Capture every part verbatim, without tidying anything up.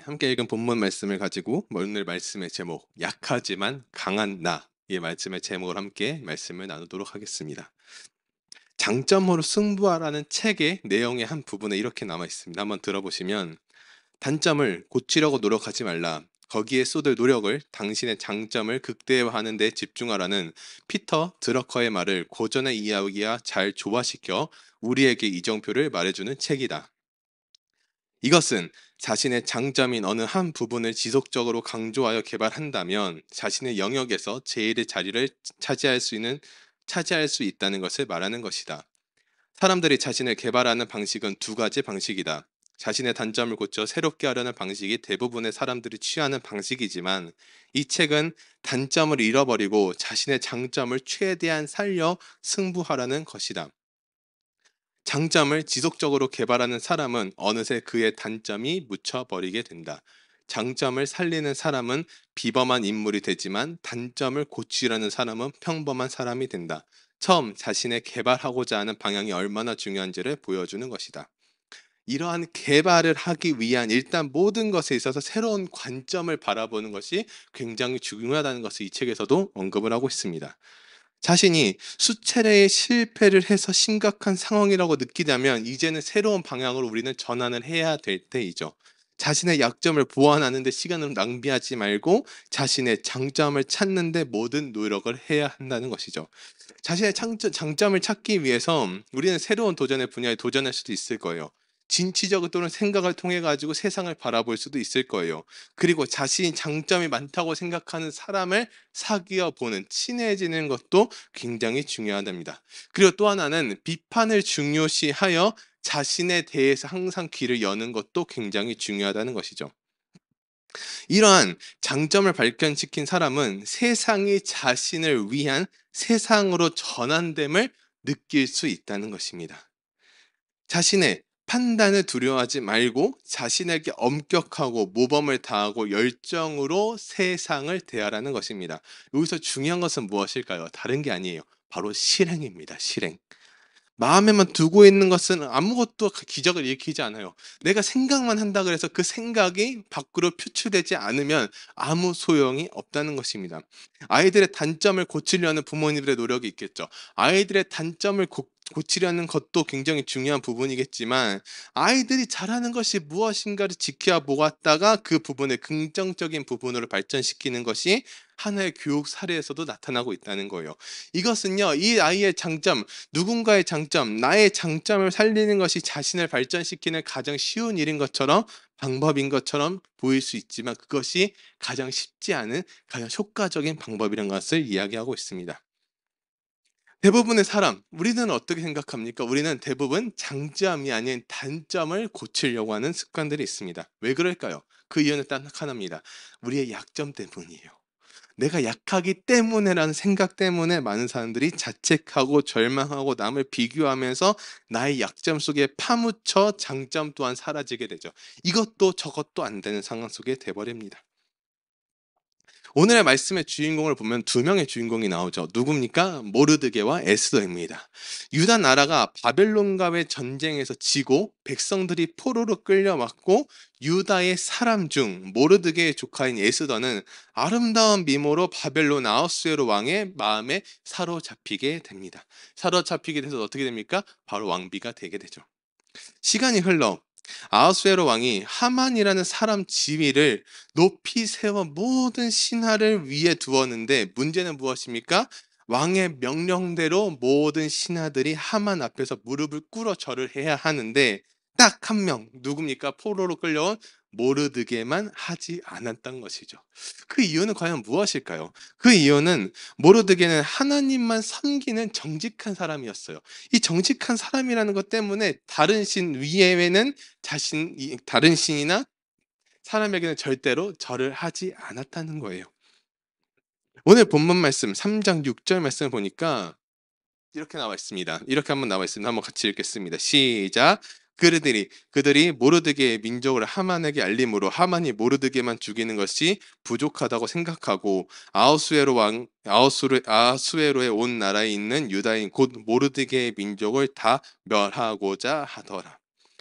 함께 읽은 본문 말씀을 가지고 오늘 말씀의 제목 약하지만 강한 나, 이 말씀의 제목을 함께 말씀을 나누도록 하겠습니다. 장점으로 승부하라는 책의 내용의 한 부분에 이렇게 남아 있습니다. 한번 들어보시면, 단점을 고치려고 노력하지 말라, 거기에 쏟을 노력을 당신의 장점을 극대화하는 데 집중하라는 피터 드러커의 말을 고전의 이야기와 잘 조화시켜 우리에게 이정표를 말해주는 책이다. 이것은 자신의 장점인 어느 한 부분을 지속적으로 강조하여 개발한다면 자신의 영역에서 제일의 자리를 차지할 수 있는 차지할 수 있다는 것을 말하는 것이다. 사람들이 자신을 개발하는 방식은 두 가지 방식이다. 자신의 단점을 고쳐 새롭게 하려는 방식이 대부분의 사람들이 취하는 방식이지만, 이 책은 단점을 잃어버리고 자신의 장점을 최대한 살려 승부하라는 것이다. 장점을 지속적으로 개발하는 사람은 어느새 그의 단점이 묻혀버리게 된다. 장점을 살리는 사람은 비범한 인물이 되지만 단점을 고치려는 사람은 평범한 사람이 된다. 처음 자신의 개발하고자 하는 방향이 얼마나 중요한지를 보여주는 것이다. 이러한 개발을 하기 위한, 일단 모든 것에 있어서 새로운 관점을 바라보는 것이 굉장히 중요하다는 것을 이 책에서도 언급을 하고 있습니다. 자신이 수차례의 실패를 해서 심각한 상황이라고 느끼자면 이제는 새로운 방향으로 우리는 전환을 해야 될 때이죠. 자신의 약점을 보완하는 데 시간을 낭비하지 말고 자신의 장점을 찾는 데 모든 노력을 해야 한다는 것이죠. 자신의 장점, 장점을 찾기 위해서 우리는 새로운 도전의 분야에 도전할 수도 있을 거예요. 진취적 또는 생각을 통해 가지고 세상을 바라볼 수도 있을 거예요. 그리고 자신이 장점이 많다고 생각하는 사람을 사귀어 보는, 친해지는 것도 굉장히 중요하답니다. 그리고 또 하나는 비판을 중요시하여 자신에 대해서 항상 귀를 여는 것도 굉장히 중요하다는 것이죠. 이러한 장점을 발견시킨 사람은 세상이 자신을 위한 세상으로 전환됨을 느낄 수 있다는 것입니다. 자신의 판단을 두려워하지 말고 자신에게 엄격하고 모범을 다하고 열정으로 세상을 대하라는 것입니다. 여기서 중요한 것은 무엇일까요? 다른 게 아니에요. 바로 실행입니다. 실행. 마음에만 두고 있는 것은 아무것도 기적을 일으키지 않아요. 내가 생각만 한다 그래서 그 생각이 밖으로 표출되지 않으면 아무 소용이 없다는 것입니다. 아이들의 단점을 고치려는 부모님들의 노력이 있겠죠. 아이들의 단점을 고, 고치려는 것도 굉장히 중요한 부분이겠지만, 아이들이 잘하는 것이 무엇인가를 지켜보았다가 그 부분을 긍정적인 부분으로 발전시키는 것이 하나의 교육 사례에서도 나타나고 있다는 거예요. 이것은요, 이 아이의 장점, 누군가의 장점, 나의 장점을 살리는 것이 자신을 발전시키는 가장 쉬운 일인 것처럼, 방법인 것처럼 보일 수 있지만 그것이 가장 쉽지 않은, 가장 효과적인 방법이라는 것을 이야기하고 있습니다. 대부분의 사람, 우리는 어떻게 생각합니까? 우리는 대부분 장점이 아닌 단점을 고치려고 하는 습관들이 있습니다. 왜 그럴까요? 그 이유는 딱 하나입니다. 우리의 약점 때문이에요. 내가 약하기 때문에라는 생각 때문에 많은 사람들이 자책하고 절망하고 남을 비교하면서 나의 약점 속에 파묻혀 장점 또한 사라지게 되죠. 이것도 저것도 안 되는 상황 속에 돼버립니다. 오늘의 말씀의 주인공을 보면 두 명의 주인공이 나오죠. 누굽니까? 모르드게와 에스더입니다. 유다 나라가 바벨론과의 전쟁에서 지고 백성들이 포로로 끌려왔고, 유다의 사람 중 모르드게의 조카인 에스더는 아름다운 미모로 바벨론 아하수에로 왕의 마음에 사로잡히게 됩니다. 사로잡히게 돼서 어떻게 됩니까? 바로 왕비가 되게 되죠. 시간이 흘러 아하수에로 왕이 하만이라는 사람 지위를 높이 세워 모든 신하를 위에 두었는데, 문제는 무엇입니까? 왕의 명령대로 모든 신하들이 하만 앞에서 무릎을 꿇어 절을 해야 하는데, 딱 한 명, 누굽니까? 포로로 끌려온 모르드게만 하지 않았던 것이죠. 그 이유는 과연 무엇일까요? 그 이유는 모르드게는 하나님만 섬기는 정직한 사람이었어요. 이 정직한 사람이라는 것 때문에 다른 신 위에는 자신 이 다른 신이나 사람에게는 절대로 절을 하지 않았다는 거예요. 오늘 본문 말씀 삼 장 육 절 말씀을 보니까 이렇게 나와 있습니다. 이렇게 한번 나와 있습니다. 한번 같이 읽겠습니다. 시작. 그들이 그들이 모르드게의 민족을 하만에게 알림으로 하만이 모르드게만 죽이는 것이 부족하다고 생각하고, 아하수에로 왕 아하수르 아하수에로의 온 나라에 있는 유다인 곧 모르드게의 민족을 다 멸하고자 하더라.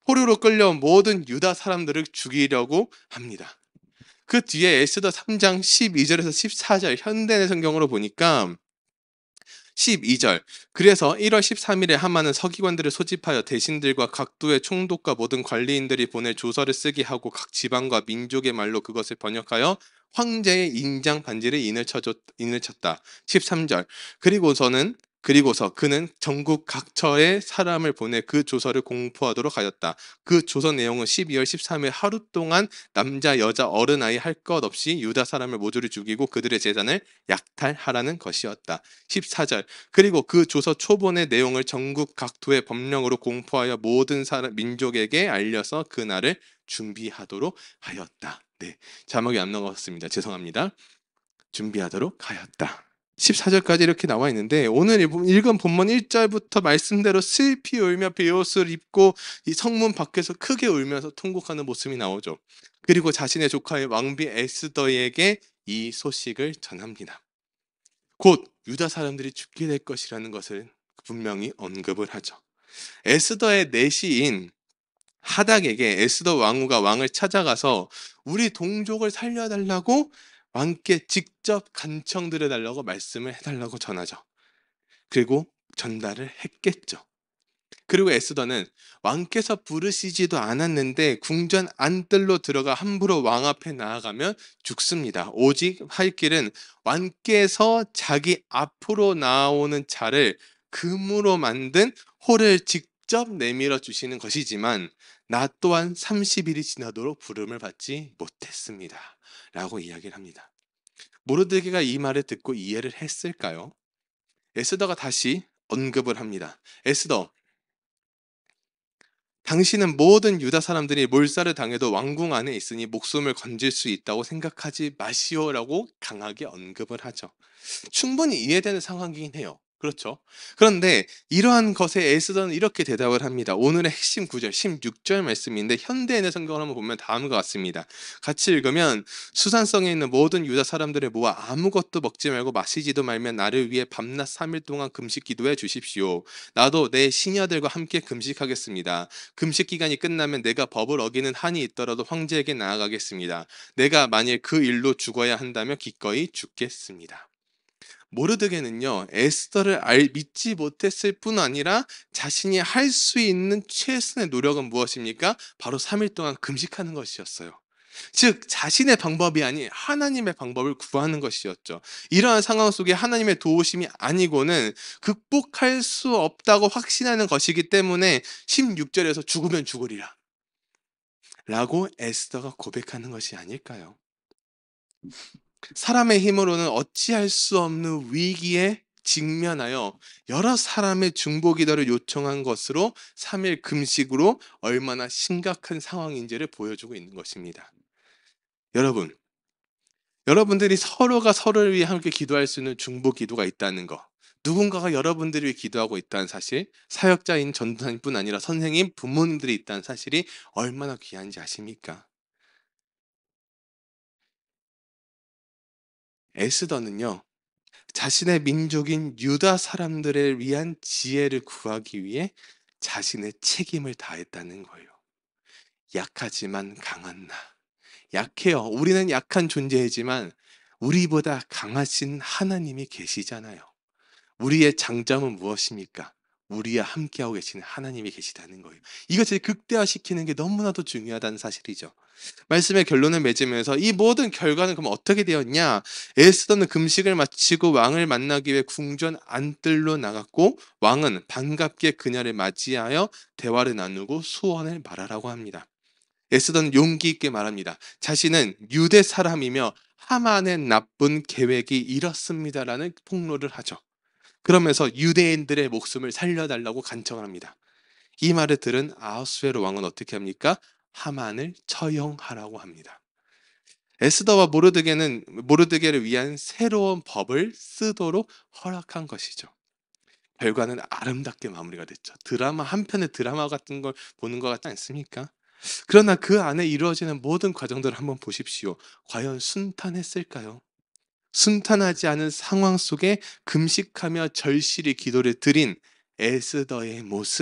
포로로 끌려온 모든 유다 사람들을 죽이려고 합니다. 그 뒤에 에스더 삼 장 십이 절에서 십사 절 현대의 성경으로 보니까 십이 절 그래서 일월 십삼 일에 하만은 서기관들을 소집하여 대신들과 각도의 총독과 모든 관리인들이 보낼 조서를 쓰게 하고 각 지방과 민족의 말로 그것을 번역하여 황제의 인장 반지를 인을 쳐줬 인을 쳤다. 십삼 절 그리고서는 그리고서 그는 전국 각처에 사람을 보내 그 조서를 공포하도록 하였다. 그 조서 내용은 십이월 십삼 일 하루 동안 남자 여자 어른 아이 할 것 없이 유다 사람을 모조리 죽이고 그들의 재산을 약탈하라는 것이었다. 십사 절 그리고 그 조서 초본의 내용을 전국 각도의 법령으로 공포하여 모든 사람 민족에게 알려서 그날을 준비하도록 하였다. 네, 자막이 안 나갔습니다. 죄송합니다. 준비하도록 하였다. 십사 절까지 이렇게 나와 있는데 오늘 읽은 본문 일 절부터 말씀대로 슬피 울며 베옷을 입고 이 성문 밖에서 크게 울면서 통곡하는 모습이 나오죠. 그리고 자신의 조카의 왕비 에스더에게 이 소식을 전합니다. 곧 유다 사람들이 죽게 될 것이라는 것을 분명히 언급을 하죠. 에스더의 내시인 하닥에게 에스더 왕후가 왕을 찾아가서 우리 동족을 살려달라고 왕께 직접 간청드려달라고 말씀을 해달라고 전하죠. 그리고 전달을 했겠죠. 그리고 에스더는 왕께서 부르시지도 않았는데 궁전 안뜰로 들어가 함부로 왕 앞에 나아가면 죽습니다. 오직 할 길은 왕께서 자기 앞으로 나오는 자를 금으로 만든 호를 직접 내밀어 주시는 것이지만 나 또한 삼십 일이 지나도록 부름을 받지 못했습니다. 라고 이야기를 합니다. 모르드게가 이 말을 듣고 이해를 했을까요? 에스더가 다시 언급을 합니다. 에스더, 당신은 모든 유다 사람들이 몰살을 당해도 왕궁 안에 있으니 목숨을 건질 수 있다고 생각하지 마시오라고 강하게 언급을 하죠. 충분히 이해되는 상황이긴 해요. 그렇죠. 그런데 이러한 것에 에스더는 이렇게 대답을 합니다. 오늘의 핵심 구절 십육 절 말씀인데 현대인의 성경을 한번 보면 다음과 같습니다. 같이 읽으면 수산성에 있는 모든 유다 사람들을 모아 아무것도 먹지 말고 마시지도 말며 나를 위해 밤낮 삼 일 동안 금식 기도해 주십시오. 나도 내 시녀들과 함께 금식하겠습니다. 금식 기간이 끝나면 내가 법을 어기는 한이 있더라도 황제에게 나아가겠습니다. 내가 만일 그 일로 죽어야 한다면 기꺼이 죽겠습니다. 모르드게는요 에스더를 알, 믿지 못했을 뿐 아니라 자신이 할 수 있는 최선의 노력은 무엇입니까? 바로 삼 일 동안 금식하는 것이었어요. 즉 자신의 방법이 아닌 하나님의 방법을 구하는 것이었죠. 이러한 상황 속에 하나님의 도우심이 아니고는 극복할 수 없다고 확신하는 것이기 때문에 십육 절에서 죽으면 죽으리라 라고 에스더가 고백하는 것이 아닐까요? 사람의 힘으로는 어찌할 수 없는 위기에 직면하여 여러 사람의 중보기도를 요청한 것으로 삼 일 금식으로 얼마나 심각한 상황인지를 보여주고 있는 것입니다. 여러분, 여러분들이 서로가 서로를 위해 함께 기도할 수 있는 중보기도가 있다는 것, 누군가가 여러분들을 위해 기도하고 있다는 사실, 사역자인 전도사님뿐 아니라 선생님, 부모님들이 있다는 사실이 얼마나 귀한지 아십니까? 에스더는요 자신의 민족인 유다 사람들을 위한 지혜를 구하기 위해 자신의 책임을 다했다는 거예요. 약하지만 강한 나. 약해요. 우리는 약한 존재이지만 우리보다 강하신 하나님이 계시잖아요. 우리의 장점은 무엇입니까? 우리와 함께하고 계시는 하나님이 계시다는 거예요. 이것을 극대화시키는 게 너무나도 중요하다는 사실이죠. 말씀의 결론을 맺으면서 이 모든 결과는 그럼 어떻게 되었냐? 에스더는 금식을 마치고 왕을 만나기 위해 궁전 안뜰로 나갔고 왕은 반갑게 그녀를 맞이하여 대화를 나누고 소원을 말하라고 합니다. 에스더는 용기 있게 말합니다. 자신은 유대 사람이며 하만의 나쁜 계획이 이렇습니다라는 폭로를 하죠. 그러면서 유대인들의 목숨을 살려달라고 간청을 합니다. 이 말을 들은 아하수에로 왕은 어떻게 합니까? 하만을 처형하라고 합니다. 에스더와 모르드게는 모르드게를 위한 새로운 법을 쓰도록 허락한 것이죠. 결과는 아름답게 마무리가 됐죠. 드라마 한 편의 드라마 같은 걸 보는 것 같지 않습니까? 그러나 그 안에 이루어지는 모든 과정들을 한번 보십시오. 과연 순탄했을까요? 순탄하지 않은 상황 속에 금식하며 절실히 기도를 드린 에스더의 모습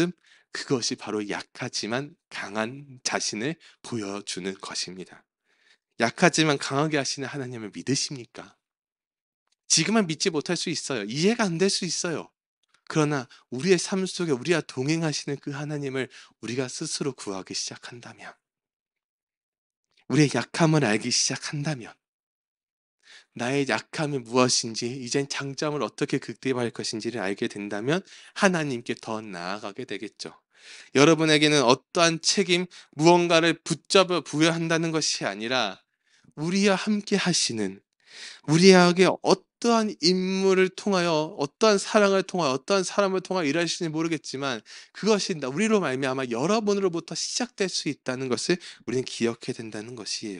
그것이 바로 약하지만 강한 자신을 보여주는 것입니다. 약하지만 강하게 하시는 하나님을 믿으십니까? 지금은 믿지 못할 수 있어요. 이해가 안 될 수 있어요. 그러나 우리의 삶 속에 우리와 동행하시는 그 하나님을 우리가 스스로 구하기 시작한다면, 우리의 약함을 알기 시작한다면, 나의 약함이 무엇인지, 이젠 장점을 어떻게 극대화할 것인지를 알게 된다면 하나님께 더 나아가게 되겠죠. 여러분에게는 어떠한 책임, 무언가를 붙잡아 부여한다는 것이 아니라 우리와 함께 하시는, 우리에게 어떠한 인물을 통하여, 어떠한 사랑을 통하여, 어떠한 사람을 통하여 일하시는지 모르겠지만 그것이 나 우리로 말미암아 여러분으로부터 시작될 수 있다는 것을 우리는 기억해야 된다는 것이에요.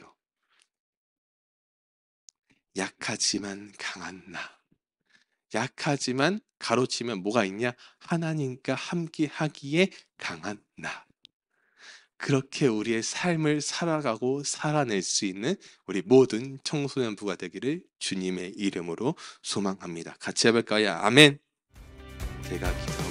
약하지만 강한 나. 약하지만 가로치면 뭐가 있냐? 하나님과 함께 하기에 강한 나. 그렇게 우리의 삶을 살아가고 살아낼 수 있는 우리 모든 청소년부가 되기를 주님의 이름으로 소망합니다. 같이 해볼까요? 아멘. 제가 기도